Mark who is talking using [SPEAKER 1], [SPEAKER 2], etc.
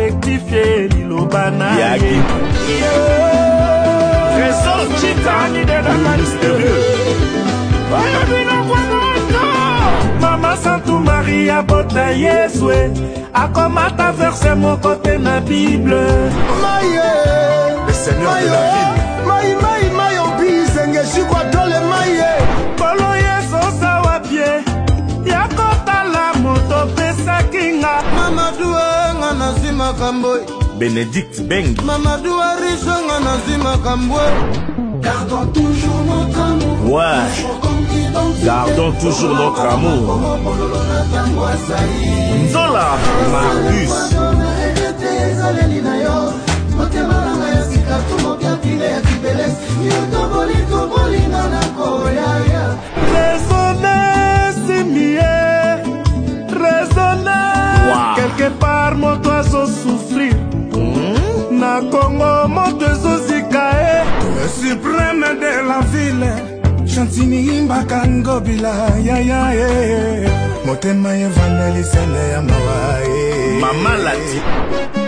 [SPEAKER 1] rectifier l'ilobana Trésor Chitani de la mystérieux Mama Santou Maria Bota Yeswe Akomata verset mon côté na Bible
[SPEAKER 2] Le Seigneur de la ville
[SPEAKER 3] Maï obisenge shikwa tole maïe
[SPEAKER 1] Kolo yeso sawa pie Yakota la moto pesa kinga
[SPEAKER 3] Mamadou ngana zima kamboy
[SPEAKER 2] Bénédicte Beng
[SPEAKER 3] Mamadou riche ngana zima kamboy Gardons toujours notre amour
[SPEAKER 2] Ouais Gardons toujours notre amour Nzola Marcus
[SPEAKER 1] Raisonner, Simie, raisonner. Quelque part, mon oiseau souffrir. Na Congo, mon oiseau zikae. Le suprême de la ville. Chantini Mbakango Bila, ya ya ya. Motema Evangelisene ya mawae.
[SPEAKER 2] Mama Lati